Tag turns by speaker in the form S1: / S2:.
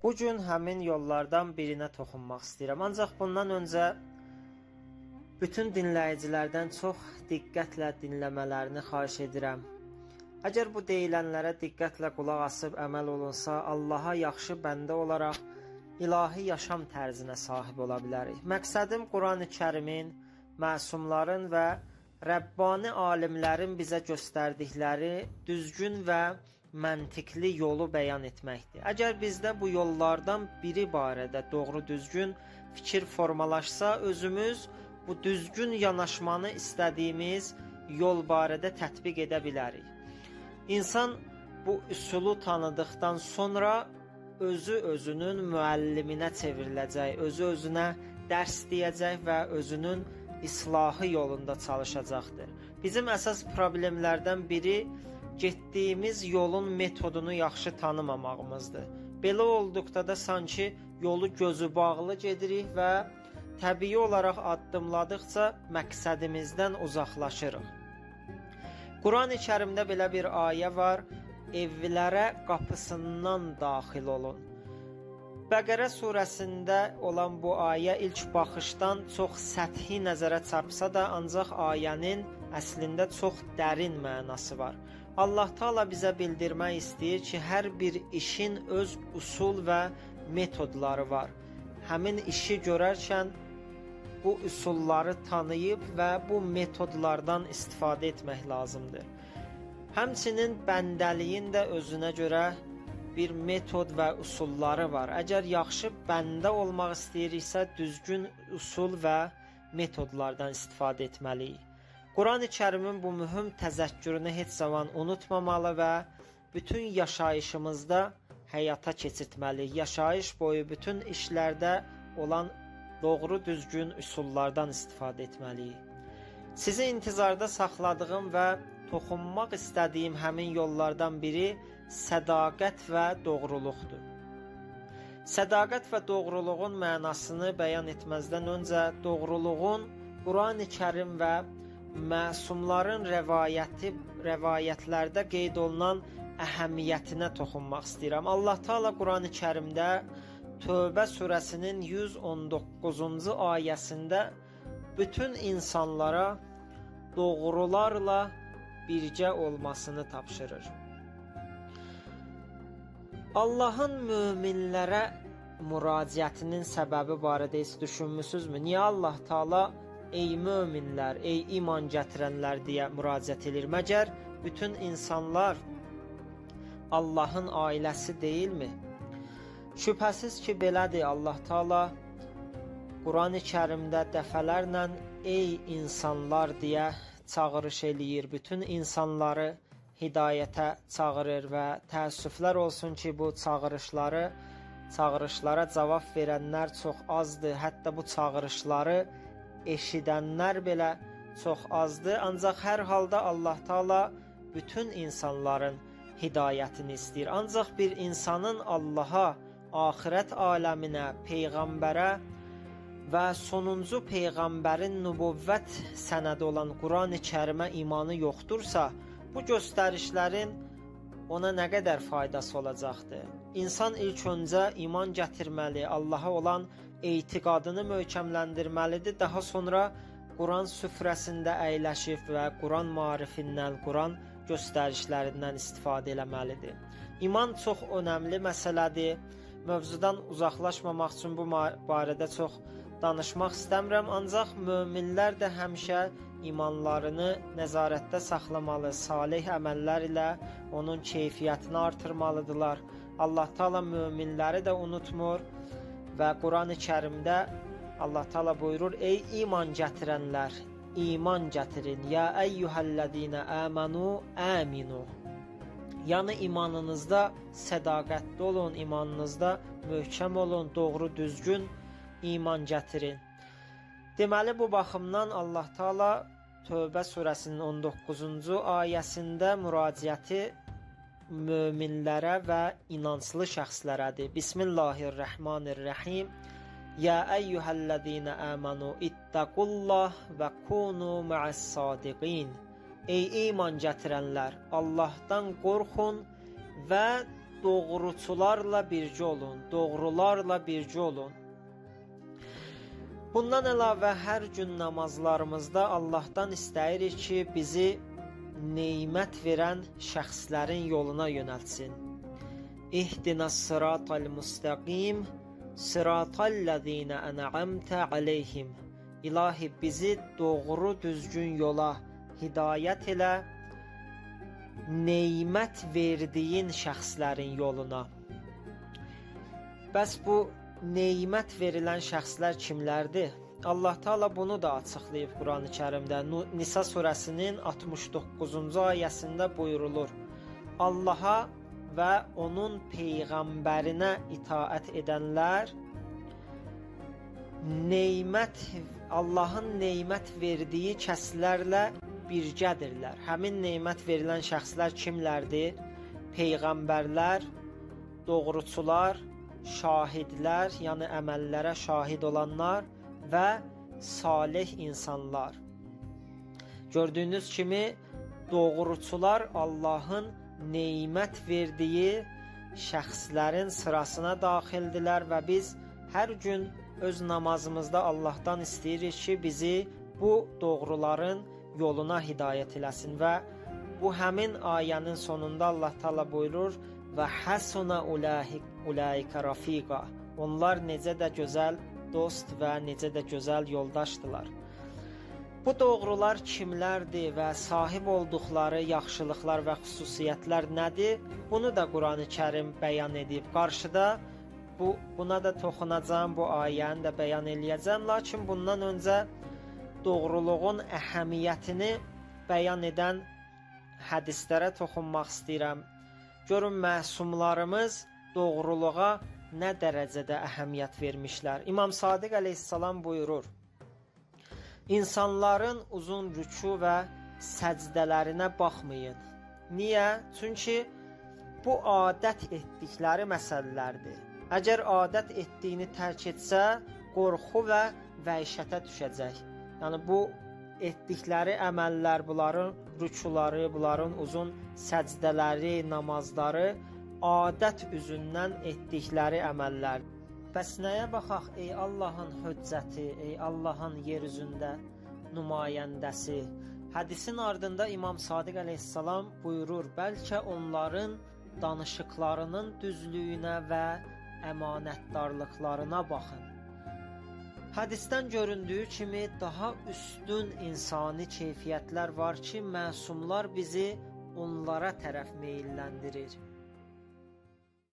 S1: Bugün həmin yollardan birinə toxunmaq istəyirəm. Ancaq bundan öncə bütün dinləyicilərdən çox diqqətlə dinləmələrini xahiş edirəm. Əgər bu deyilənlərə diqqətlə qulaq asıb əməl olunsa, Allaha yaxşı bəndə olaraq ilahi yaşam tərzinə sahib ola bilərik. Məqsədim Qurani-Kərimin, məsumların və Rəbbani alimlərin bizə göstərdikləri düzgün və məntiqli yolu bəyan etməkdir. Əgər bizdə bu yollardan biri barədə doğru düzgün fikir formalaşsa, özümüz bu düzgün yanaşmanı istədiyimiz yol barədə tətbiq edə bilərik. İnsan bu üsulu tanıdıqdan sonra özü özünün müəlliminə çevriləcək, özü özünə dərs deyəcək və özünün islahı yolunda çalışacaqdır. Bizim əsas problemlərdən biri getdiyimiz yolun metodunu yaxşı tanımamağımızdır. Belə olduqda da sanki yolu gözü bağlı gedirik və təbii olaraq addımladıqca məqsədimizdən uzaqlaşırıq. Qurani-Kərimdə belə bir ayə var: evlərə qapısından daxil olun. Bəqərə surəsində olan bu ayə ilk baxışdan çox səthi nəzərə çarpsa da, ancaq ayənin əslində çox dərin mənası var. Allah Taala bizə bildirmək istəyir ki, hər bir işin öz usul və metodları var. Həmin işi görərkən bu üsulları tanıyıb və bu metodlardan istifadə etmək lazımdır. Həmçinin bəndəliyin də özünə görə bir metod və usulları var. Əgər yaxşı bəndə olmaq istəyiriksə, düzgün usul və metodlardan istifadə etməliyik. Qurani-Kərimin bu mühüm təzəkkürünü heç zaman unutmamalı və bütün yaşayışımızda həyata keçirtməliyik. Yaşayış boyu bütün işlərdə olan doğru düzgün üsullardan istifadə etməliyik. Sizi intizarda saxladığım və toxunmaq istədiyim həmin yollardan biri sədaqət və doğruluqdur. Sədaqət və doğruluğun mənasını bəyan etməzdən öncə doğruluğun Qurani-Kərim və məsumların rəvayətlərdə qeyd olunan əhəmiyyətinə toxunmaq istəyirəm. Allah Taala Qurani-Kərimdə Tövbə surəsinin 119-cu ayəsində bütün insanlara doğrularla birgə olmasını tapşırır. Allahın möminlərə müraciətinin səbəbi barədə heç düşünmüsünüzmü? Niyə Allah Taala ey möminlər, ey iman gətirənlər deyə müraciət edir? Məgər bütün insanlar Allahın ailəsi deyilmi? Şübhəsiz ki, belədir. Allah Taala Qurani-Kərimdə dəfələrlə ey insanlar deyə çağırış eləyir. Bütün insanları hidayətə çağırır və təəssüflər olsun ki, bu çağırışlara cavab verənlər çox azdır. Hətta bu çağırışları eşidənlər belə çox azdır. Ancaq hər halda Allah Taala bütün insanların hidayətini istəyir. Ancaq bir insanın Allaha, axirət aləminə, peyğəmbərə və sonuncu peyğəmbərin nübüvvət sənədi olan Qurani-Kərimə imanı yoxdursa, bu göstərişlərin ona nə qədər faydası olacaqdır? İnsan ilk öncə iman gətirməli, Allaha olan etiqadını möhkəmləndirməlidir. Daha sonra Quran süfrəsində əyləşib və Quran maarifindən, Quran göstərişlərindən istifadə eləməlidir. İman çox önəmli məsələdir. Mövzudan uzaqlaşmamaq üçün bu barədə çox danışmaq istəmirəm. Ancaq möminlər də həmişə imanlarını nəzarətdə saxlamalı, salih əməllər ilə onun keyfiyyətini artırmalıdırlar. Allah Taala möminləri də unutmur və Qurani-Kərimdə Allah Taala buyurur: ey iman gətirənlər, iman gətirin. Ya eyyuhellezine amanu aminu. Yəni imanınızda sədaqətli olun, imanınızda möhkəm olun, doğru düzgün iman gətirin. Deməli, bu baxımdan Allah Taala Tövbə surəsinin 19-cu ayəsində müraciəti möminlərə və inanclı şəxslərədir. Bismillahirrahmanirrahim. Ya eyyuhellezine amanu ittaqullah və kunu ma'as-sadiqin. Ey iman gətirənlər, Allahdan qorxun və doğruçularla bircə olun, doğrularla bircə olun. Bundan əlavə hər gün namazlarımızda Allahdan istəyirik ki, bizi nemət verən şəxslərin yoluna yönəltsin. İhdinas sıratal müstəqim, sıratallezine en'amte aleyhim. İlahi bizi doğru düzgün yola hidayət elə, nemət verdiyin şəxslərin yoluna. Bəs bu nemət verilən şəxslər kimlərdir? Allah Teala bunu da açıqlayıb Quran-ı Kərimdə. Nisa surəsinin 69-cu ayəsində buyurulur: Allaha və onun peyğəmbərinə itaət edənlər Allahın nemət verdiyi kəslərlə birgədirlər. Həmin nemət verilən şəxslər kimlərdir? Peyğəmbərlər, doğruçular, şahidlər, yəni əməllərə şahid olanlar və salih insanlar. Gördüyünüz kimi doğruçular Allahın nemət verdiyi şəxslərin sırasına daxildilər və biz hər gün öz namazımızda Allahdan istəyirik ki, bizi bu doğruların yoluna hidayət eləsin və bu həmin ayənin sonunda Allah Teala buyurur və həsuna ulaika rafiqa. Onlar necə də gözəl dost və necə də gözəl yoldaşdılar. Bu doğrular kimlərdir və sahib olduqları yaxşılıqlar və xüsusiyyətlər nədir? Bunu da Quran-ı Kərim bəyan edib. Qarşıda buna da toxunacağım, bu ayəni də bəyan eləyəcəm. Lakin bundan öncə doğruluğun əhəmiyyətini bəyan edən hədislərə toxunmaq istəyirəm. Görün, məsumlarımız doğruluğa nə dərəcədə əhəmiyyət vermişlər. İmam Sadiq əleyhissalam buyurur: İnsanların uzun rüku və səcdələrinə baxmayın. Niyə? Çünki bu adət etdikləri məsələlərdir. Əgər adət etdiyini tərk etsə, qorxu və vəhşətə düşəcək. Yəni bu etdikləri əməllər, bunların rükuları, bunların uzun səcdələri, namazları adət üzündən etdikləri əməllər. Bəs nəyə baxaq ey Allahın höccəti, ey Allahın yer üzündə nümayəndəsi? Hədisin ardında İmam Sadiq əleyhissalam buyurur: bəlkə onların danışıqlarının düzlüyünə və əmanətdarlıqlarına baxın. Hədisdən göründüyü kimi daha üstün insani keyfiyyətlər var ki, məsumlar bizi onlara tərəf meylləndirir.